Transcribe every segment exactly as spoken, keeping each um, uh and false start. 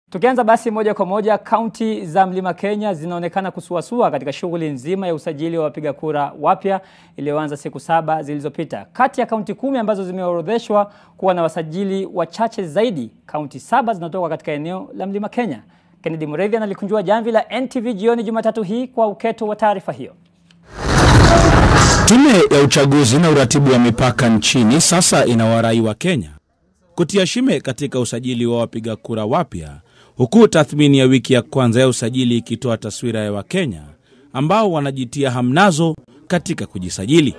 Tukianza basi moja kwa moja, kaunti za Mlima Kenya zinaonekana kusuasua katika shughuli nzima ya usajili wa wapiga kura wapya iliyoanza siku saba zilizopita. Kati ya kaunti kumi ambazo zimeorodheshwa kuwa na wasajili wachache zaidi, kaunti saba zinatoka katika eneo la Mlima Kenya. Kennedy Muredhi analikunjua jamvi la N T V jioni Jumatatu hii kwa uketo wa taarifa hiyo. Tume ya uchaguzi na uratibu wa mipaka nchini sasa inawarai wa Kenya kutia shime katika usajili wa wapiga kura wapya, huku tathmini ya wiki ya kwanza ya usajili ikitoa taswira ya Wakenya ambao wanajitia hamnazo katika kujisajili.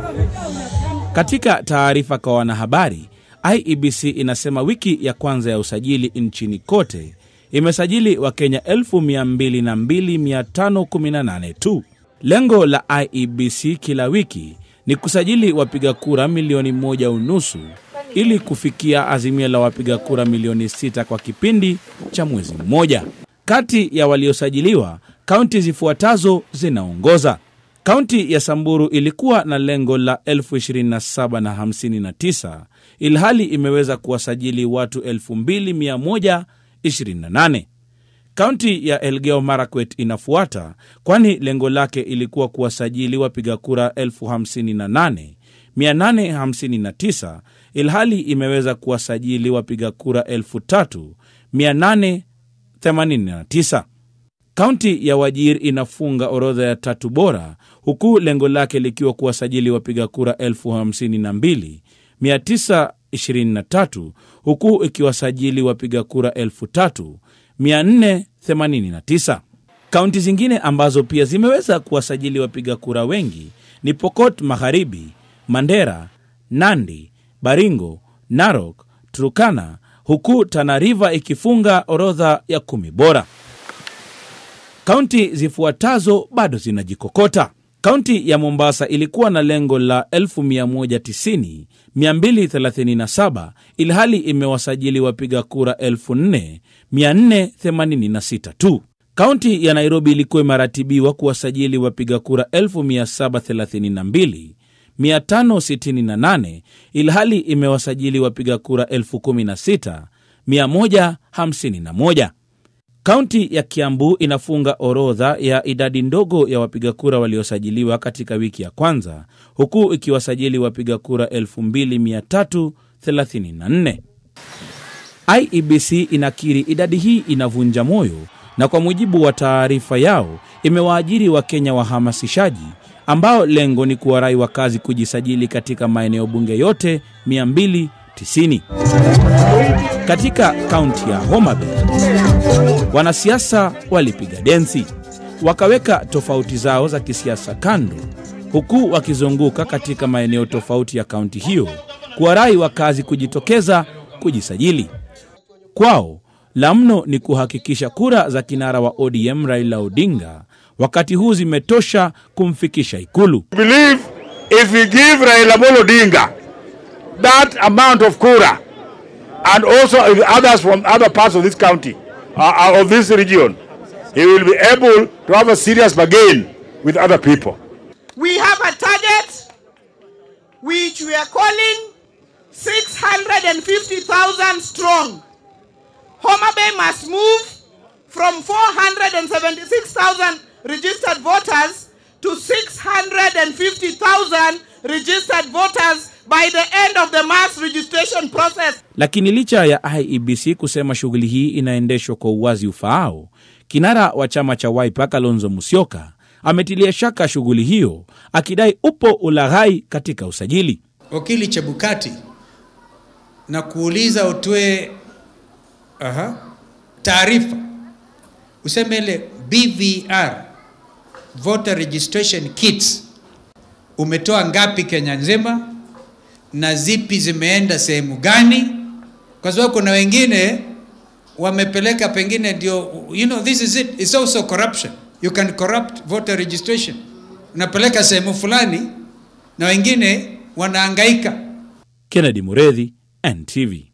Katika taarifa kwa wanahabari, I E B C inasema wiki ya kwanza ya usajili nchini kote imesajili Wakenya elfu mia mbili na mbili mia tano kumi na nane tu. Lengo la I E B C kila wiki ni kusajili wapiga kura milioni moja unusu ili kufikia azimio la wapiga kura milioni sita kwa kipindi cha mwezi mmoja. Kati ya waliosajiliwa, kaunti zifuatazo zinaongoza. Kaunti ya Samburu ilikuwa na lengo la elfu ishirini na saba na hamsini na tisa, ilhali imeweza kuwasajili watu elfu mbili mia moja ishirini na nane. Kaunti ya Elgeyo Marakwet inafuata, kwani lengo lake ilikuwa kuwasajili wapiga kura elfu hamsini na nane mia nane hamsini na tisa, ilhali imeweza kuwasajili wapiga kura elfu tatu mia nane themanini na tisa. Kaunti ya Wajir inafunga orodha ya tatu bora, huku lengo lake likiwa kuwasajili wapiga kura elfu hamsini na mbili mia tisa ishirini na tatu, huku ikiwasajili wapiga kura elfu tatu mia nne themanini na tisa. Kaunti zingine ambazo pia zimeweza kuwasajili wapiga kura wengi ni Pokot Magharibi, Mandera, Nandi, Baringo, Narok, Turkana, huku Tana River ikifunga orodha ya kumi bora. Kaunti zifuatazo bado zinajikokota. Kaunti ya Mombasa ilikuwa na lengo la elfu mia moja tisini mia mbili thelathini na saba, ilhali imewasajili wapiga kura elfu nne mia nne themanini na sita tu. Kaunti ya Nairobi ilikuwa imeratibiwa kuwasajili wapiga kura elfu mia saba thelathini na mbili mia tano sitini na nane, ilhali imewasajili wapiga kura elfu kumi na sita mia moja hamsini na moja. Kaunti ya Kiambu inafunga orodha ya idadi ndogo ya wapiga kura waliosajiliwa katika wiki ya kwanza, huku ikiwasajili wapiga kura elfu mbili mia tatu thelathini na nne. I E B C inakiri idadi hii inavunja moyo, na kwa mujibu wa taarifa yao imewaajiri Wakenya wahamasishaji ambao lengo ni kuwarai wakazi kujisajili katika maeneo bunge yote mia mbili tisini. Katika kaunti ya Homa Bay, wanasiasa walipiga densi, wakaweka tofauti zao za kisiasa kando, huku wakizunguka katika maeneo tofauti ya kaunti hiyo kuwarai wakazi kujitokeza kujisajili. Kwao, la mno ni kuhakikisha kura za kinara wa O D M Raila Odinga wakati huu zimetosha kumfikisha Ikulu. I believe if we give Raila Odinga that amount of kura, and also others from other parts of this county, uh, of this region, he will be able to have a serious bargain with other people. We have a target which we are calling six hundred fifty thousand strong. Homa Bay must move from four hundred seventy-six thousand registered voters to six hundred fifty thousand registered voters by the end of the mass registration process. Lakini licha ya I E B C kusema shughuli hii inaendeshwa kwa uwazi ufaao, kinara wa chama cha wapya Kalonzo Musyoka ametilia shaka shughuli hiyo, akidai upo ulaghai katika usajili. Wakili Chebukati na kuuliza utoe aha taarifa, useme ile B V R voter registration kits umetoa ngapi Kenya nzima na zipi zimeenda sehemu gani, kwa sababu kuna wengine wamepeleka pengine ndio, you know, this is it, it's also corruption. You can corrupt voter registration, unapeleka sehemu fulani na wengine wanahangaika. Kennedy Muredhi, N T V.